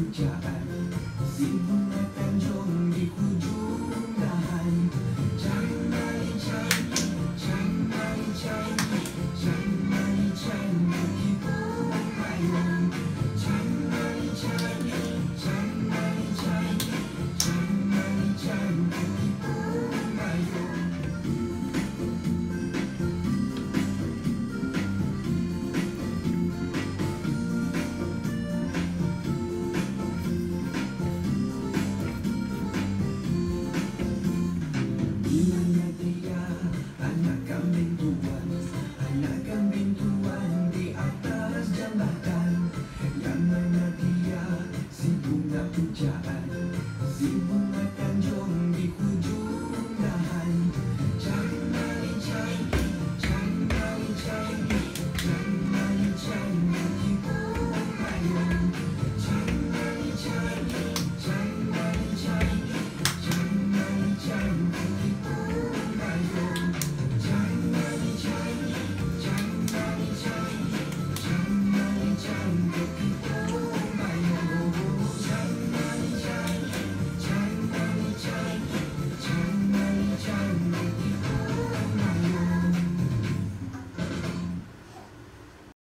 pujaan. Si bunga tanjung di hujung dahan. Canai cantik, canai cantik, canai cantik di payung. Canai cantik, canai cantik, canai cantik di payung. Anak kambing tuan di atas jambatan. Yang mana dia si bunga pujaan.